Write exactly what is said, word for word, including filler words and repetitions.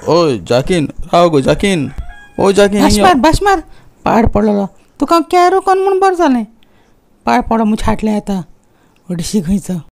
ओ जाकीन राव गो जाकीन ओ जाकीन बस मार बस मार पाड पडलो तुका कॅरो कोण म्हूण बरो जालें पाड पडो म्हूण छाटलें आतां हरशीं खंयचो